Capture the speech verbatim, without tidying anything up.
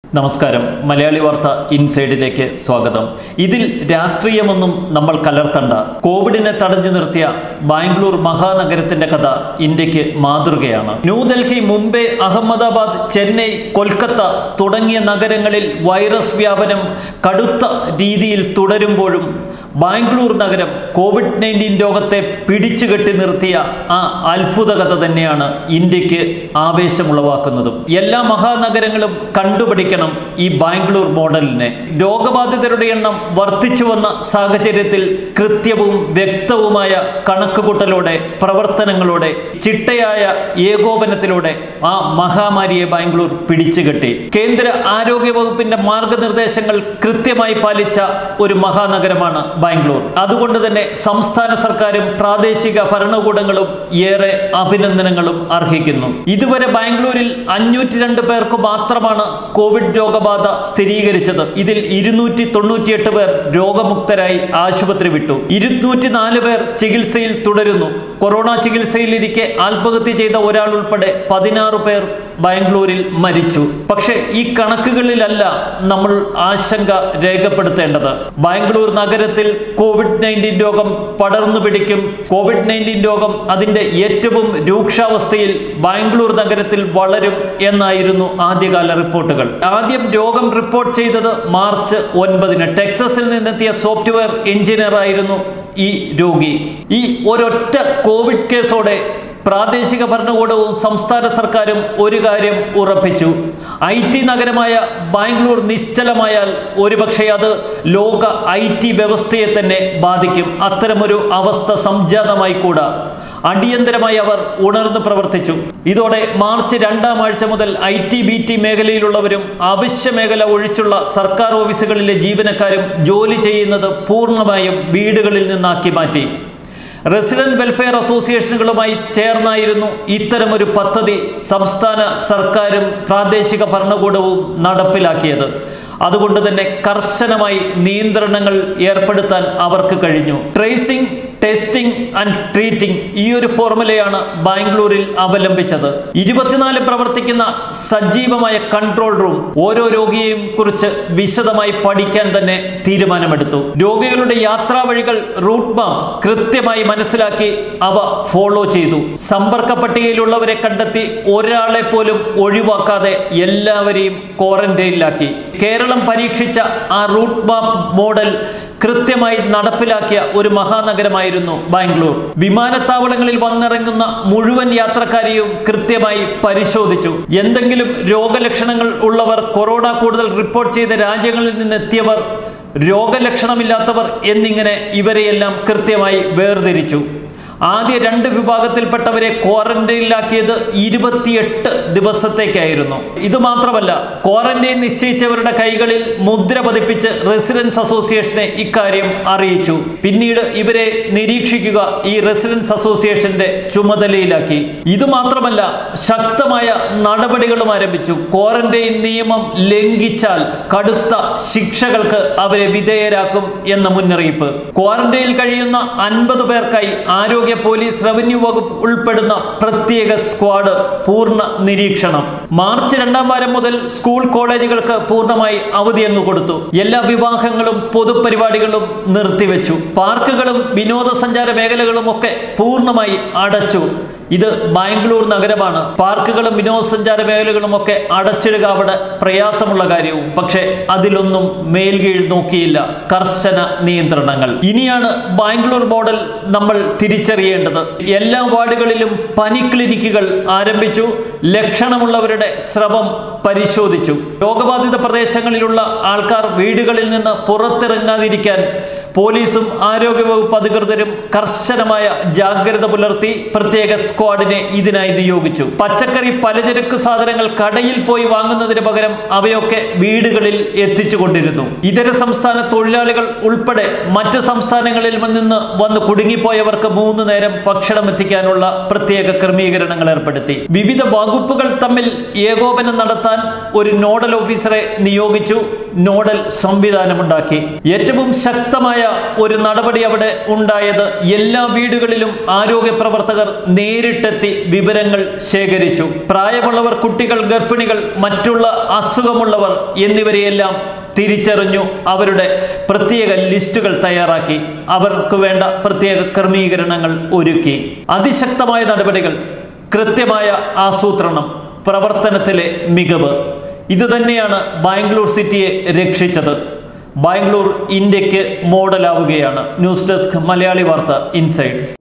നമസ്കാരം. മലയാളി വാർത്ത ഇൻസൈഡിലേക്ക് സ്വാഗതം. ഇതിൽ രാഷ്ട്രീയമൊന്നും നമ്മൾ കലർത്തണ്ട. കോവിഡിനെ തടഞ്ഞു നിർത്തിയ ബാംഗ്ലൂർ മഹാനഗരത്തിന്റെ കഥ ഇന്ത്യക്ക് മാതൃകയാണ്. ന്യൂഡൽഹി, മുംബൈ, അഹമ്മദാബാദ്, ചെന്നൈ, കൊൽക്കത്ത തുടങ്ങിയ നഗരങ്ങളിൽ വൈറസ് വ്യാപനം കടുത്ത രീതിയിൽ തുടരുമ്പോഴും ബാംഗ്ലൂർ നഗരം കോവിഡ് നയൻറ്റീൻ രോഗത്തെ പിടിച്ചുകെട്ടി നിർത്തിയ ആ അത്ഭുത കഥ തന്നെയാണ് ഇന്ത്യക്ക് ആവേശമുളവാക്കുന്നതും. എല്ലാ മഹാനഗരങ്ങളും കണ്ടുപിടിക്കണം ഈ ബാംഗ്ലൂർ മോഡലിനെ. രോഗബാധിതരുടെ എണ്ണം വർദ്ധിച്ചു വന്ന സാഹചര്യത്തിൽ കൃത്യവും വ്യക്തവുമായ കണക്കുകൂട്ടലോടെ, പ്രവർത്തനങ്ങളോടെ, ചിട്ടയായ ഏകോപനത്തിലൂടെ ആ മഹാമാരിയെ ബാംഗ്ലൂർ പിടിച്ചുകെട്ടി. കേന്ദ്ര ആരോഗ്യ വകുപ്പിന്റെ മാർഗനിർദ്ദേശങ്ങൾ കൃത്യമായി പാലിച്ച ഒരു മഹാനഗരമാണ് ബാംഗ്ലൂർ. അതുകൊണ്ട് തന്നെ സംസ്ഥാന സർക്കാരും പ്രാദേശിക ഭരണകൂടങ്ങളും ഏറെ അഭിനന്ദനങ്ങളും അർഹിക്കുന്നു. ഇതുവരെ ബാംഗ്ലൂരിൽ അഞ്ഞൂറ്റി രണ്ട് പേർക്ക് മാത്രമാണ് കോവിഡ് രോഗബാധ സ്ഥിരീകരിച്ചത്. ഇതിൽ ഇരുന്നൂറ്റി തൊണ്ണൂറ്റിയെട്ട് പേർ രോഗമുക്തരായി ആശുപത്രി വിട്ടു. ഇരുന്നൂറ്റി നാല് പേർ ചികിത്സയിൽ തുടരുന്നു. കൊറോണ ചികിത്സയിലിരിക്കെ ആത്മഹത്യ ചെയ്ത ഒരാൾ ഉൾപ്പെടെ പതിനാറ് പേർ ബാംഗ്ലൂരിൽ മരിച്ചു. പക്ഷേ ഈ കണക്കുകളിലല്ല നമ്മൾ ആശങ്ക രേഖപ്പെടുത്തേണ്ടത്. ബാംഗ്ലൂർ നഗരത്തിൽ കോവിഡ് നയൻറ്റീൻ രോഗം പടർന്നു പിടിക്കും, കോവിഡ് നയൻറ്റീൻ രോഗം അതിൻ്റെ ഏറ്റവും രൂക്ഷാവസ്ഥയിൽ ബാംഗ്ലൂർ നഗരത്തിൽ വളരും എന്നായിരുന്നു ആദ്യകാല റിപ്പോർട്ടുകൾ. ആദ്യം രോഗം റിപ്പോർട്ട് ചെയ്തത് മാർച്ച് ഒൻപതിന് ടെക്സസിൽ നിന്നെത്തിയ സോഫ്റ്റ്വെയർ എഞ്ചിനീയർ ആയിരുന്നു ഈ രോഗി. ഈ ഒരൊറ്റ കോവിഡ് കേസോടെ പ്രാദേശിക ഭരണകൂടവും സംസ്ഥാന സർക്കാരും ഒരു കാര്യം ഉറപ്പിച്ചു: ഐ ടി നഗരമായ ബാംഗ്ലൂർ നിശ്ചലമായാൽ ഒരുപക്ഷെ അത് ലോക ഐ ടി വ്യവസ്ഥയെ തന്നെ ബാധിക്കും. അത്തരമൊരു അവസ്ഥ സംജാതമായി കൂടാ. അടിയന്തരമായി അവർ ഉണർന്നു പ്രവർത്തിച്ചു. ഇതോടെ മാർച്ച് രണ്ടാം ആഴ്ച മുതൽ ഐ ടി ബി ടി മേഖലയിലുള്ളവരും അവശ്യ മേഖല ഒഴിച്ചുള്ള സർക്കാർ ഓഫീസുകളിലെ ജീവനക്കാരും ജോലി ചെയ്യുന്നത് പൂർണ്ണമായും വീടുകളിൽ നിന്നാക്കി മാറ്റി. റെസിഡന്റ് വെൽഫെയർ അസോസിയേഷനുകളുമായി ചേർന്നായിരുന്നു ഇത്തരമൊരു പദ്ധതി സംസ്ഥാന സർക്കാരും പ്രാദേശിക ഭരണകൂടവും നടപ്പിലാക്കിയത്. അതുകൊണ്ട് തന്നെ കർശനമായി നിയന്ത്രണങ്ങൾ ഏർപ്പെടുത്താൻ അവർക്ക് കഴിഞ്ഞു. ട്രേസിംഗ്, ടെസ്റ്റിംഗ് ആൻഡ് ട്രീറ്റിംഗ്, ഈ ഒരു ഫോർമുലയാണ് ബാംഗ്ലൂരിൽ അവലംബിച്ചത്. ഇരുപത്തിനാല് പ്രവർത്തിക്കുന്ന സജീവമായ കൺട്രോൾ റൂം ഓരോ രോഗിയെയും കുറിച്ച് വിശദമായി പഠിക്കാൻ തന്നെ തീരുമാനമെടുത്തു. രോഗികളുടെ യാത്രാ വഴികൾ, റൂട്ട് മാപ്പ് കൃത്യമായി മനസ്സിലാക്കി അവ ഫോളോ ചെയ്തു. സമ്പർക്ക പട്ടികയിലുള്ളവരെ കണ്ടെത്തി ഒരാളെ പോലും ഒഴിവാക്കാതെ എല്ലാവരെയും ക്വാറന്റൈനിലാക്കി. കേരളം പരീക്ഷിച്ച ആ റൂട്ട് മാപ്പ് മോഡൽ കൃത്യമായി നടപ്പിലാക്കിയ ഒരു മഹാനഗരമായിരുന്നു ബാംഗ്ലൂർ. വിമാനത്താവളങ്ങളിൽ വന്നിറങ്ങുന്ന മുഴുവൻ യാത്രക്കാരെയും കൃത്യമായി പരിശോധിച്ചു. എന്തെങ്കിലും രോഗലക്ഷണങ്ങൾ ഉള്ളവർ, കൊറോണ കൂടുതൽ റിപ്പോർട്ട് ചെയ്ത രാജ്യങ്ങളിൽ നിന്നെത്തിയവർ, രോഗലക്ഷണമില്ലാത്തവർ എന്നിങ്ങനെ ഇവരെയെല്ലാം കൃത്യമായി വേർതിരിച്ചു. ആദ്യ രണ്ട് വിഭാഗത്തിൽപ്പെട്ടവരെ ക്വാറന്റൈനിലാക്കിയത് ഇരുപത്തിയെട്ട് ദിവസത്തേക്കായിരുന്നു. ഇതുമാത്രമല്ല, ക്വാറന്റൈൻ നിശ്ചയിച്ചവരുടെ കൈകളിൽ മുദ്ര പതിപ്പിച്ച് റെസിഡൻസ് അസോസിയേഷനെ ഇക്കാര്യം അറിയിച്ചു. പിന്നീട് ഇവരെ നിരീക്ഷിക്കുക ഈ റെസിഡൻസ് അസോസിയേഷന്റെ ചുമതലയിലാക്കി. ഇതുമാത്രമല്ല, ശക്തമായ നടപടികളും ആരംഭിച്ചു. ക്വാറന്റൈൻ നിയമം ലംഘിച്ചാൽ കടുത്ത ശിക്ഷകൾക്ക് അവരെ വിധേയരാക്കും എന്ന മുന്നറിയിപ്പ്. ക്വാറന്റൈനിൽ കഴിയുന്ന അൻപത് പേർക്കായി ആരോഗ്യ പോലീസ്, റവന്യൂ വകുപ്പ് ഉൾപ്പെടുന്ന പ്രത്യേക സ്ക്വാഡ് പൂർണ്ണ നിരീക്ഷണം. മാർച്ച് രണ്ടാം വാരം മുതൽ സ്കൂൾ കോളേജുകൾക്ക് പൂർണ്ണമായി അവധിയെന്നു കൊടുത്തു. എല്ലാ വിവാഹങ്ങളും പൊതുപരിപാടികളും നിർത്തിവെച്ചു. പാർക്കുകളും വിനോദസഞ്ചാര മേഖലകളും ഒക്കെ പൂർണ്ണമായി അടച്ചു. ഇത് ബാംഗ്ലൂർ നഗരമാണ്. പാർക്കുകളും വിനോദസഞ്ചാര മേഖലകളും ഒക്കെ അടച്ചിടുക അവിടെ പ്രയാസമുള്ള കാര്യവും. പക്ഷെ അതിലൊന്നും മേൽകീഴ് നോക്കിയില്ല. കർശന നിയന്ത്രണങ്ങൾ. ഇനിയാണ് ബാംഗ്ലൂർ മോഡൽ നമ്മൾ തിരിച്ചറിയേണ്ടത്. എല്ലാ വാർഡുകളിലും പനി ക്ലിനിക്കുകൾ ആരംഭിച്ചു. ലക്ഷണമുള്ളവരുടെ സ്രവം പരിശോധിച്ചു. രോഗബാധിത പ്രദേശങ്ങളിലുള്ള ആൾക്കാർ വീടുകളിൽ നിന്ന് പുറത്തിറങ്ങാതിരിക്കാൻ പോലീസും ആരോഗ്യവകുപ്പ് അധികൃതരും കർശനമായ ജാഗ്രത പുലർത്തി പ്രത്യേക സ്ക്വാഡിനെ ഇതിനായി നിയോഗിച്ചു. പച്ചക്കറി, പലചരക്ക് സാധനങ്ങൾ കടയിൽ പോയി വാങ്ങുന്നതിന് പകരം അവയൊക്കെ വീടുകളിൽ എത്തിച്ചുകൊണ്ടിരുന്നു. ഇതര സംസ്ഥാന തൊഴിലാളികൾ ഉൾപ്പെടെ മറ്റ് സംസ്ഥാനങ്ങളിൽ നിന്ന് വന്ന് കുടുങ്ങിപ്പോയവർക്ക് മൂന്ന് നേരം ഭക്ഷണം എത്തിക്കാനുള്ള പ്രത്യേക ക്രമീകരണങ്ങൾ ഏർപ്പെടുത്തി. വിവിധ വകുപ്പുകൾ തമ്മിൽ ഏകോപനം നടത്താൻ ഒരു നോഡൽ ഓഫീസറെ നിയോഗിച്ചു, നോഡൽ സംവിധാനമുണ്ടാക്കി. ഏറ്റവും ശക്തമായ ഒരു നടപടി അവിടെ ഉണ്ടായത് എല്ലാ വീടുകളിലും ആരോഗ്യ പ്രവർത്തകർ നേരിട്ടെത്തി വിവരങ്ങൾ ശേഖരിച്ചു. പ്രായമുള്ളവർ, കുട്ടികൾ, ഗർഭിണികൾ, മറ്റുള്ള അസുഖമുള്ളവർ എന്നിവരെയെല്ലാം തിരിച്ചറിഞ്ഞു. അവരുടെ പ്രത്യേക ലിസ്റ്റുകൾ തയ്യാറാക്കി, അവർക്ക് വേണ്ട പ്രത്യേക ക്രമീകരണങ്ങൾ ഒരുക്കി. അതിശക്തമായ നടപടികൾ, കൃത്യമായ ആസൂത്രണം, പ്രവർത്തനത്തിലെ മികവ്, ഇതുതന്നെയാണ് ബാംഗ്ലൂർ സിറ്റിയെ രക്ഷിച്ചത്. ബാംഗ്ലൂർ ഇന്ത്യക്ക് മോഡലാവുകയാണ്. ന്യൂസ് ഡെസ്ക്, മലയാളി വാർത്ത, ഇൻസൈഡ്.